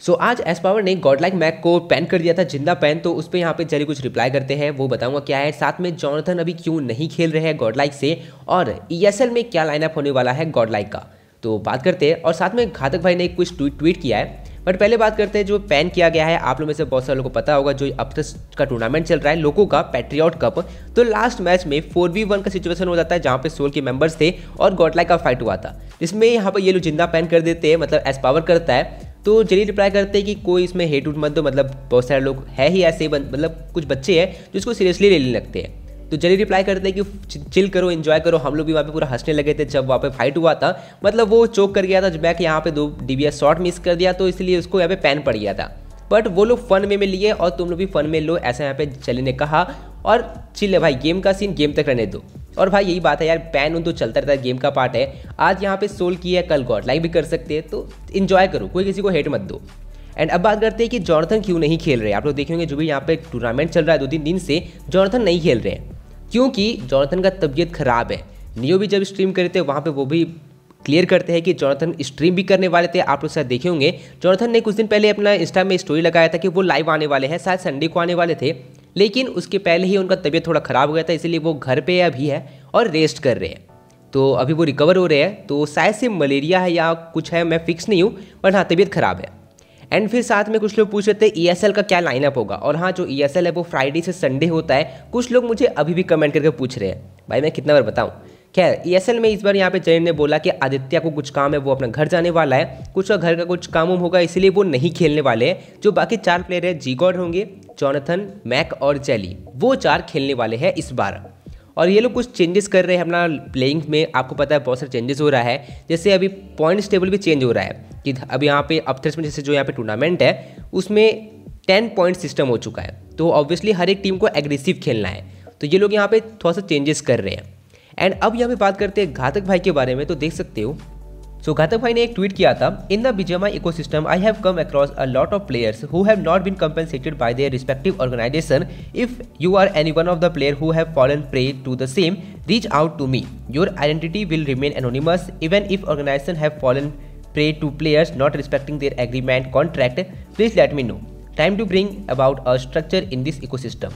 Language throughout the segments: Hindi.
आज एस्पावर ने गॉडलाइक मैक को पैन कर दिया था, जिंदा पैन। तो उस पर यहाँ पे जेरी कुछ रिप्लाई करते हैं, वो बताऊंगा क्या है। साथ में जॉनथन अभी क्यों नहीं खेल रहे हैं गॉडलाइक से, और ESL में क्या लाइनअप होने वाला है गॉडलाइक का, तो बात करते हैं। और साथ में घातक भाई ने कुछ ट्वीट किया है। बट पहले बात करते हैं जो पैन किया गया है। आप लोगों में से बहुत सारे लोगों को पता होगा, जो अब तक का टूर्नामेंट चल रहा है लोगों का पैट्रियट कप। तो लास्ट मैच में 4v1 का सिचुएशन हो जाता है, जहाँ पे सोल के मेंबर्स थे और गॉडलाइक का फाइट हुआ था, जिसमें यहाँ पर ये लोग जिंदा पैन कर देते हैं, मतलब एस्पावर करता है। तो जेरी रिप्लाई करते हैं कि कोई इसमें हेट उट मत दो, मतलब बहुत सारे लोग है ही ऐसे, मतलब कुछ बच्चे हैं जो इसको सीरियसली लेने लगते हैं। तो जेरी रिप्लाई करते हैं कि चिल करो, एंजॉय करो। हम लोग भी वहाँ पे पूरा हंसने लगे थे जब वहाँ पे फाइट हुआ था, मतलब वो चोक कर गया था जब यहाँ पे 2 DBS शॉट मिस कर दिया, तो इसलिए उसको यहाँ पे पैन पड़ गया था। बट वो लोग फन वे में लिए और तुम लोग भी फन में लो, ऐसा यहाँ पे जेरी ने कहा। और चिल है भाई, गेम का सीन गेम तक रहने दो। और भाई यही बात है यार, पैन तो चलता रहता है, गेम का पार्ट है। आज यहाँ पे सोल की है, कल गॉडलाइक भी कर सकते हैं, तो इन्जॉय करो, कोई किसी को हेट मत दो। एंड अब बात करते हैं कि जॉनथन क्यों नहीं खेल रहे। आप लोग देखेंगे जो भी यहाँ पे टूर्नामेंट चल रहा है 2-3 दिन से, जॉनथन नहीं खेल रहे हैं क्योंकि जॉनथन का तबीयत खराब है। नियो भी जब स्ट्रीम करे थे वहाँ पे वो भी क्लियर करते हैं कि जॉनथन स्ट्रीम भी करने वाले थे। आप लोग शायद देखे होंगे, जॉनथन ने कुछ दिन पहले अपना इंस्टा में स्टोरी लगाया था कि वो लाइव आने वाले हैं, शायद संडे को आने वाले थे, लेकिन उसके पहले ही उनका तबीयत थोड़ा ख़राब हो गया था, इसलिए वो घर पे अभी है और रेस्ट कर रहे हैं। तो अभी वो रिकवर हो रहे हैं, तो शायद से मलेरिया है या कुछ है, मैं फिक्स नहीं हूँ, बट हाँ तबीयत ख़राब है। एंड फिर साथ में कुछ लोग पूछ रहे थे ESL का क्या लाइनअप होगा। और हाँ, जो ESL है वो फ्राइडे से संडे होता है। कुछ लोग मुझे अभी भी कमेंट करके पूछ रहे हैं, भाई मैं कितना बार बताऊँ। खैर ESL में इस बार यहाँ पे जेरी ने बोला कि आदित्य को कुछ काम है, वो अपना घर जाने वाला है, कुछ घर का कुछ काम होगा, इसीलिए वो नहीं खेलने वाले हैं। जो बाकी 4 प्लेयर है, G-God होंगे, जॉनथन, मैक और जेली, वो 4 खेलने वाले हैं इस बार। और ये लोग कुछ चेंजेस कर रहे हैं अपना प्लेइंग में। आपको पता है बहुत सारे चेंजेस हो रहा है, जैसे अभी पॉइंट्स टेबल भी चेंज हो रहा है कि अब यहाँ पे अपथर्स में जैसे जो यहाँ पे टूर्नामेंट है उसमें 10 पॉइंट सिस्टम हो चुका है। तो ऑब्वियसली हर एक टीम को एग्रेसिव खेलना है, तो ये लोग यहाँ पे थोड़ा सा चेंजेस कर रहे हैं। एंड अब यहाँ पे बात करते हैं घातक भाई के बारे में। तो देख सकते हो, घातक भाई ने एक ट्वीट किया था, in the BGMI ecosystem I have come across a lot of players who have not been compensated by their respective organization. If you are any one of the player who have fallen prey to the same, reach out to me. Your identity will remain anonymous even if organization have fallen prey to players not respecting their agreement contract. Please let me know. Time to bring about a structure in this ecosystem.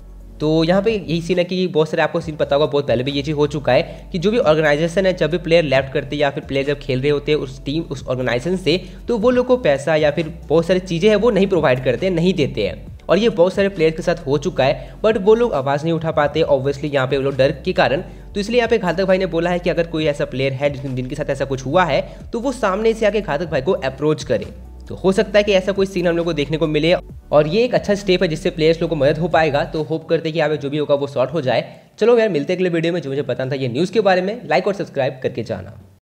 तो यहाँ पे यही सीन है कि बहुत सारे आपको सीन पता होगा, बहुत पहले भी ये चीज़ हो चुका है कि जो भी ऑर्गेनाइजेशन है, जब भी प्लेयर लेफ्ट करते हैं या फिर प्लेयर जब खेल रहे होते हैं उस टीम उस ऑर्गेनाइजेशन से, तो वो लोग को पैसा या फिर बहुत सारी चीज़ें हैं वो नहीं प्रोवाइड करते हैं, नहीं देते हैं। और ये बहुत सारे प्लेयर के साथ हो चुका है, बट वो लोग आवाज़ नहीं उठा पाते ऑब्वियसली यहाँ पे वो लोग डर के कारण। तो इसलिए यहाँ पे घातक भाई ने बोला है कि अगर कोई ऐसा प्लेयर है जिनके साथ ऐसा कुछ हुआ है, तो वो सामने से आके घातक भाई को अप्रोच करे। तो हो सकता है कि ऐसा कोई सीन हम लोग को देखने को मिले, और ये एक अच्छा स्टेप है जिससे प्लेयर्स लोगों को मदद हो पाएगा। तो होप करते हैं कि यहाँ पे जो भी होगा वो सॉर्ट हो जाए। चलो यार, मिलते हैं अगले वीडियो में। जो मुझे पता था ये न्यूज़ के बारे में, लाइक और सब्सक्राइब करके जाना।